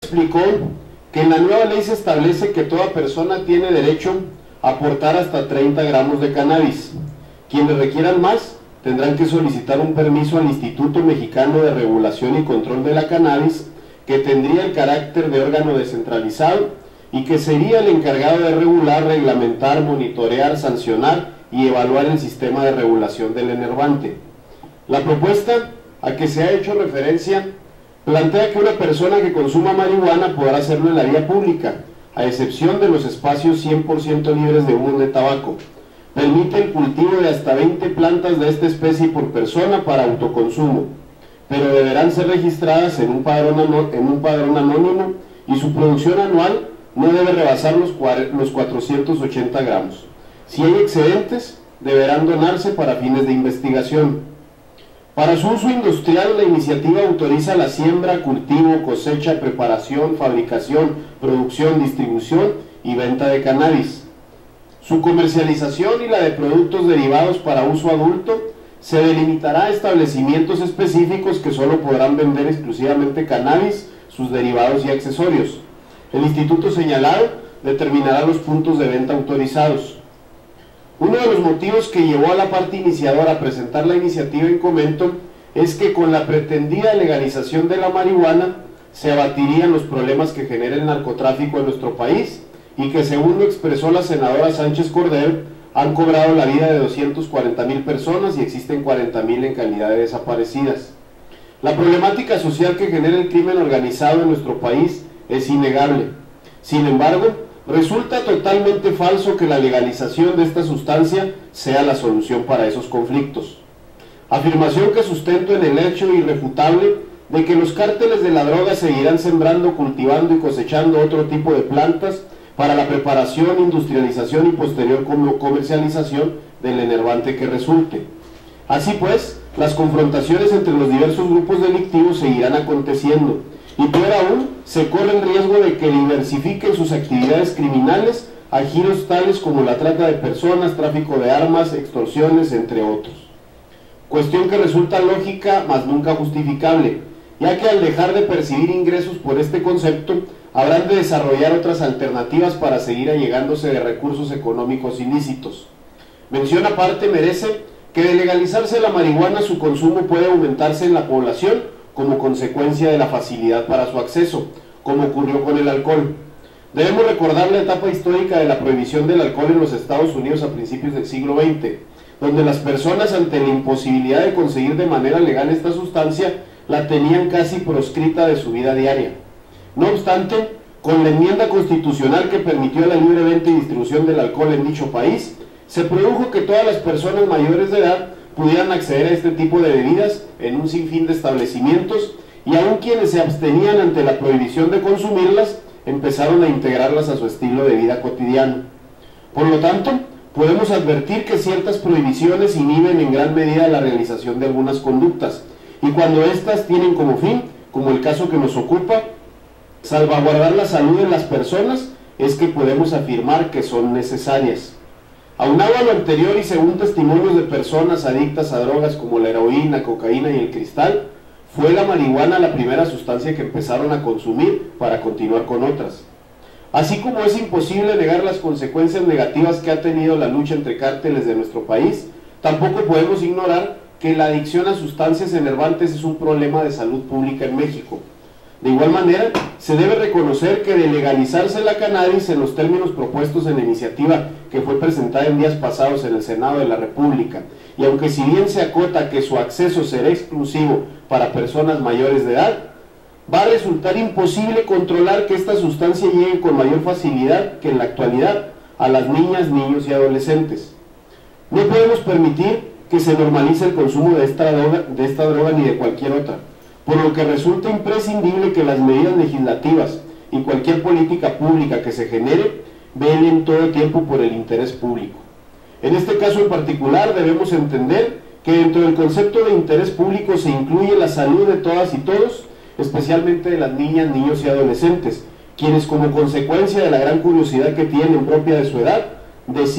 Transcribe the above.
explicó que en la nueva ley se establece que toda persona tiene derecho a aportar hasta 30 gramos de cannabis. Quienes requieran más tendrán que solicitar un permiso al Instituto Mexicano de Regulación y Control de la Cannabis, que tendría el carácter de órgano descentralizado y que sería el encargado de regular, reglamentar, monitorear, sancionar y evaluar el sistema de regulación del enervante. La propuesta a que se ha hecho referencia plantea que una persona que consuma marihuana podrá hacerlo en la vía pública, a excepción de los espacios 100% libres de humo de tabaco. Permite el cultivo de hasta 20 plantas de esta especie por persona para autoconsumo, pero deberán ser registradas en un padrón anónimo y su producción anual no debe rebasar los 480 gramos. Si hay excedentes, deberán donarse para fines de investigación. Para su uso industrial, la iniciativa autoriza la siembra, cultivo, cosecha, preparación, fabricación, producción, distribución y venta de cannabis. Su comercialización y la de productos derivados para uso adulto se delimitará a establecimientos específicos que solo podrán vender exclusivamente cannabis, sus derivados y accesorios. El instituto señalado determinará los puntos de venta autorizados. Uno de los motivos que llevó a la parte iniciadora a presentar la iniciativa en comento es que con la pretendida legalización de la marihuana se abatirían los problemas que genera el narcotráfico en nuestro país y que, según lo expresó la senadora Sánchez Cordero, han cobrado la vida de 240,000 personas y existen 40,000 en calidad de desaparecidas. La problemática social que genera el crimen organizado en nuestro país es innegable. Sin embargo, resulta totalmente falso que la legalización de esta sustancia sea la solución para esos conflictos. Afirmación que sustento en el hecho irrefutable de que los cárteles de la droga seguirán sembrando, cultivando y cosechando otro tipo de plantas para la preparación, industrialización y posterior comercialización del enervante que resulte. Así pues, las confrontaciones entre los diversos grupos delictivos seguirán aconteciendo, y peor aún, se corre el riesgo de que diversifiquen sus actividades criminales a giros tales como la trata de personas, tráfico de armas, extorsiones, entre otros. Cuestión que resulta lógica, mas nunca justificable, ya que al dejar de percibir ingresos por este concepto, habrán de desarrollar otras alternativas para seguir allegándose de recursos económicos ilícitos. Mención aparte merece que de legalizarse la marihuana, su consumo puede aumentarse en la población como consecuencia de la facilidad para su acceso, como ocurrió con el alcohol. Debemos recordar la etapa histórica de la prohibición del alcohol en los Estados Unidos a principios del siglo XX, donde las personas, ante la imposibilidad de conseguir de manera legal esta sustancia, la tenían casi proscrita de su vida diaria. No obstante, con la enmienda constitucional que permitió la libre venta y distribución del alcohol en dicho país, se produjo que todas las personas mayores de edad pudieran acceder a este tipo de bebidas en un sinfín de establecimientos, y aun quienes se abstenían ante la prohibición de consumirlas, empezaron a integrarlas a su estilo de vida cotidiano. Por lo tanto, podemos advertir que ciertas prohibiciones inhiben en gran medida la realización de algunas conductas, y cuando éstas tienen como fin, como el caso que nos ocupa, salvaguardar la salud de las personas, es que podemos afirmar que son necesarias. Aunado a lo anterior y según testimonios de personas adictas a drogas como la heroína, cocaína y el cristal, fue la marihuana la primera sustancia que empezaron a consumir para continuar con otras. Así como es imposible negar las consecuencias negativas que ha tenido la lucha entre cárteles de nuestro país, tampoco podemos ignorar que la adicción a sustancias enervantes es un problema de salud pública en México. De igual manera, se debe reconocer que de legalizarse la cannabis en los términos propuestos en la iniciativa que fue presentada en días pasados en el Senado de la República, y aunque si bien se acota que su acceso será exclusivo para personas mayores de edad, va a resultar imposible controlar que esta sustancia llegue con mayor facilidad que en la actualidad a las niñas, niños y adolescentes. No podemos permitir que se normalice el consumo de esta droga ni de cualquier otra, por lo que resulta imprescindible que las medidas legislativas y cualquier política pública que se genere velen todo tiempo por el interés público. En este caso en particular debemos entender que dentro del concepto de interés público se incluye la salud de todas y todos, especialmente de las niñas, niños y adolescentes, quienes como consecuencia de la gran curiosidad que tienen propia de su edad, deciden